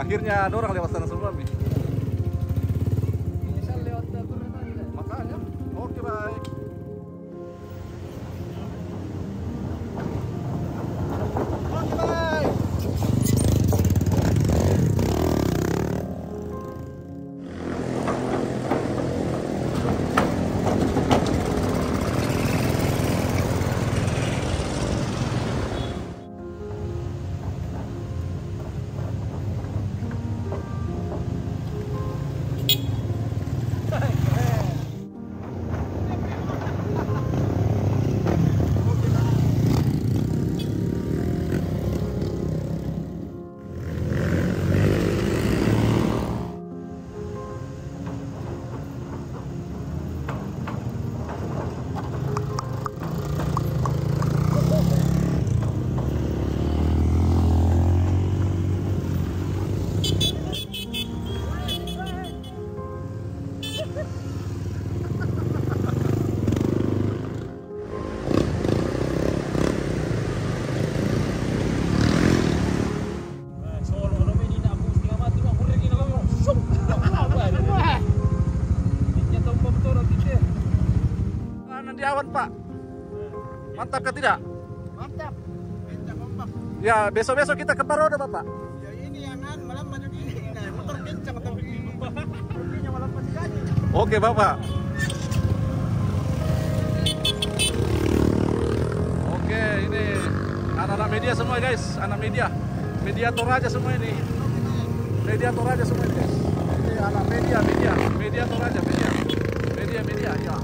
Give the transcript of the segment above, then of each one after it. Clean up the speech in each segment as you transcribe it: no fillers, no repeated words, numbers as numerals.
Akhirnya ada orang lewat sana semua, Mi. Misal lewat dapur tadi kan. Makanya. Oke, baik. Oke, baik. Di awan, Pak. Mantap ke tidak? Mantap. Kencang ombak. Ya, besok-besok kita ke Paroda, Bapak. Ya ini yang malam banyak ini. Nah, motor kencang tapi ruginya malam masih gaji. Oke, Bapak. Oke, ini anak-anak media semua, guys. Anak media. Mediator aja semua ini. Mediator aja semua ini, guys. Ini anak media. Mediator aja, media, ya.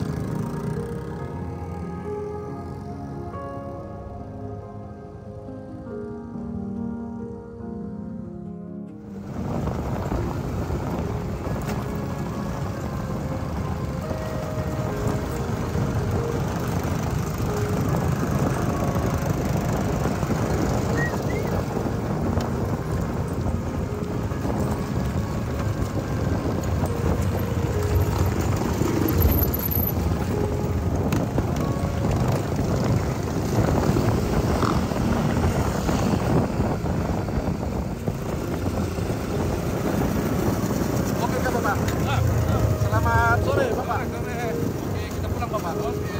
Selamat sore, Bapak. Oke, kita pulang, Bapak. Oke.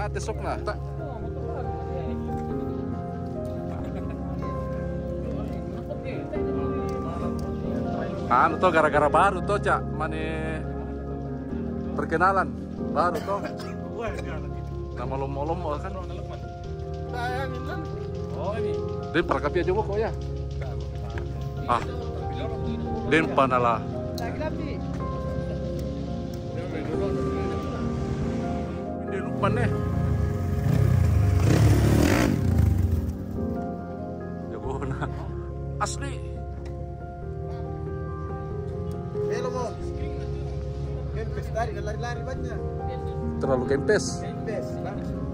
ate sok na. Ano to, gara-gara baru to, Cak. Mani perkenalan baru to. Nama lom-lom kan. Bayangin lang. Oh, ini. Din perkapia juga kok ya. Ah. Din panala. Lagi-lagi. Din lupa nih. Jago na. Asli. Hello mo. Kempes tadi, lari-lari banyak. Terlalu kempes. Kempes, bang.